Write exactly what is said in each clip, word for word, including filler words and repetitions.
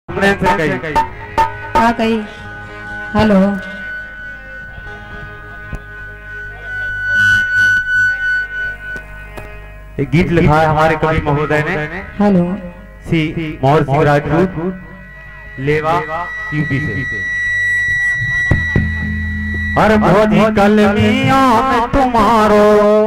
हाँ कही। हेलो एक गीत लिखा है हमारे कवि महोदय ने। हेलो सी मोहर सिंह राजपूत, लेवा यूपी से। हर भोजी कल मियां में तुम्हारो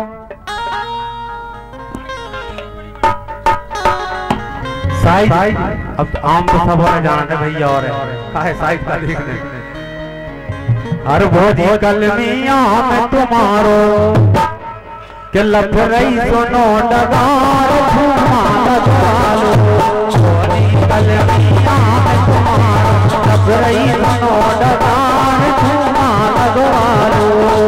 साइज, अब आम तो सब और जानते भैया और है साइज का देखने। हर भोजी कल मियां में तुम्हारो के लफ रही सुनो डगार घुमा लगालो। भोजी कल मियां में तुम्हारो लफ रही सुनो डगार घुमा लगालो।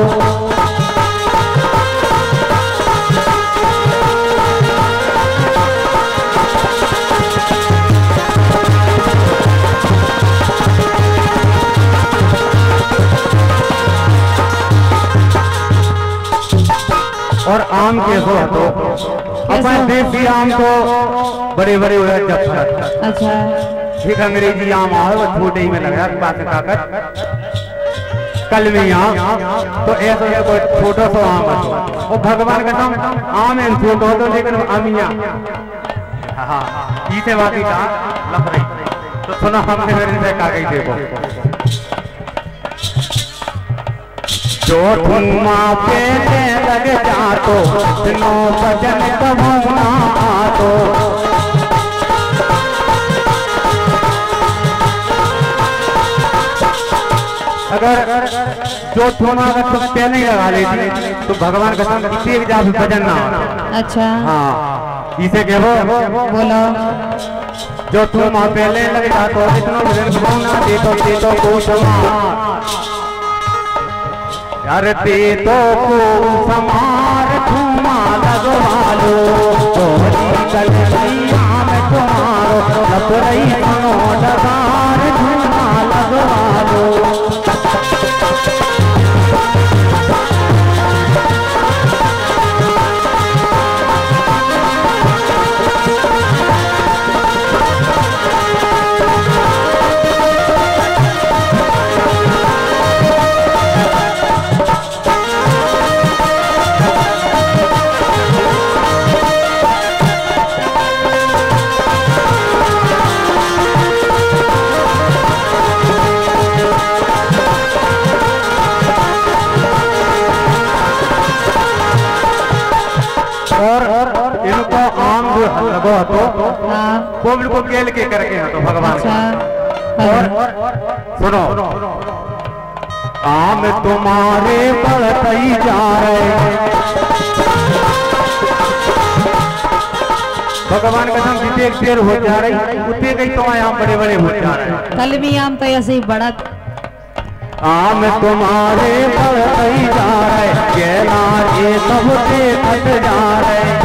और आम के सो तो अपन देसी आम तो बड़े बड़े हो जाते। अच्छा ठीक अंग्रेजी आम है वो छोटे ही में लगा पास काकर कलमी आम तो ऐसा कोई छोटा सा आम है वो भगवान का नाम आम है छोटा तो लेकिन अमिया हाँ पीछे बाकी का लफ रही तो सुना हमने मेरे से कागज देखो जो धुमा पे लग जातो सुनो भजन कबूना तो। अगर जो धुमा अगर तुम पे नहीं लगा लेती तो भगवान का संग किसी भी जाप भजन ना हो। अच्छा हाँ इसे कहो बोलो जो धुमा पहले लग जातो इतना भजन कबूना दे तो दे तो को यार ते तो को समार धुमा लगवालो। भोजी कल मियां में तुम्हारो लफ रही सुनो डगार धुमा लगवालो। लगो तो वो बिल्कुल केल के करके हो तो भगवान। अच्छा और सुनो आम तुम्हारे बढ़ते ही जा रहे भगवान का नाम जितने देर हो जा रही उतने कई तो आम बड़े बड़े हो जा रहे। कल भी आम तो ऐसे ही बड़ा आम तुम्हारे बढ़ते ही जा रहे केला ये सब से कट जा रहे।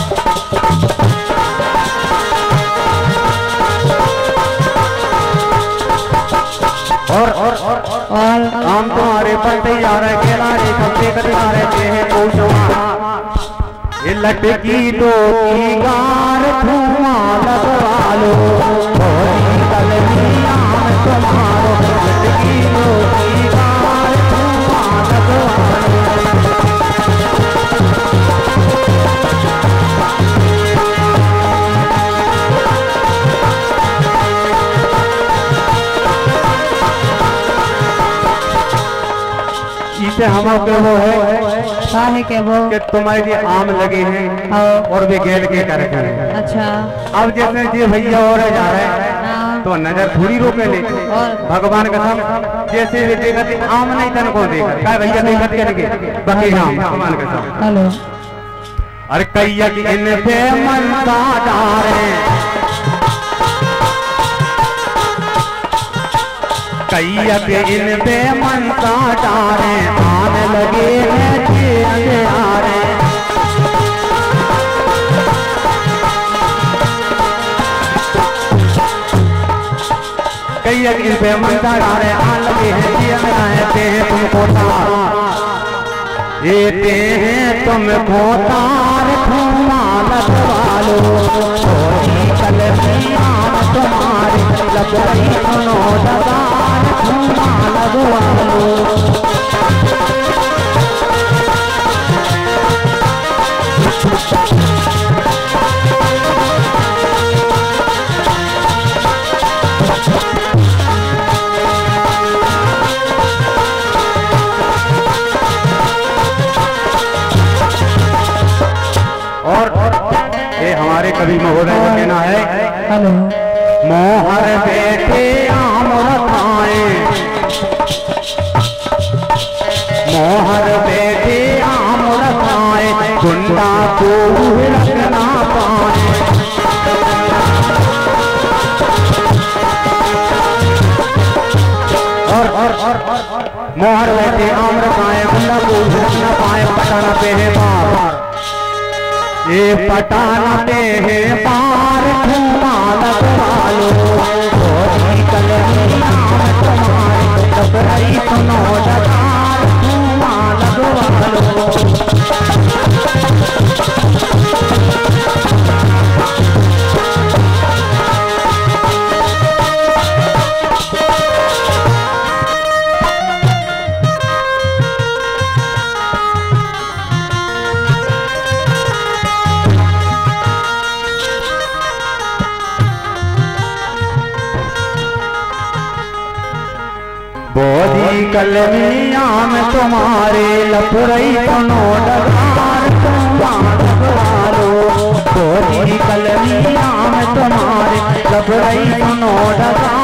और और और और आम तुम्हारे पलटे जा रहे केला रे सबसे कट जा रहे हैं कोशवा ये लटकी दो की गार धुआं लगवालो। भोजी कल मियां में तुम्हारो लटकी दो की गार धुआं लगवालो। इसे हम के वो है है के वो कि तुम्हारे लिए आम लगे हैं और वे गेल के करके हैं। अच्छा अब जैसे ये भैया और जा रहे हैं तो नजर थोड़ी रोके ले भगवान का नाम जैसे वे देखते आम नहीं तन को देखा क्या भैया देखते करके बाकी आम भगवान का नाम। हेलो अरे कैया की इन पे मन का डारे कैया के इन पे मन का डारे आने लगे हैं चीरे आ रहे। कैया के इन पे मन का डारे आने लगे हैं चीरे आते हैं तुमको तार देते हैं तुमको तार धुआं लगवालो। भोजी कल मियां तुम्हारे लपरई सुनो डगार धुआं लगवा लो। हमारे कवि महोदय का कहना है, हेलो, मोहर बैठे आम रखाए, मोहर बैठे आम रखाए, गुंडा को रखना पाए। और और और मोहर बैठे आम रखाए, गुंडा को रखना पाए। पटाना पे है बार, ये पटाना पे है पार, धुआं लगवा लो। गोरी कलमियां में तुम्हारे लपरई सुनो डगार धुआं लगवा लो। बोधी कलमियां में तुम्हारे लपरई सुनो डगार धुआं लगवा लो। बोधी कलमियां में तुम्हारे लपरई सुनो डगार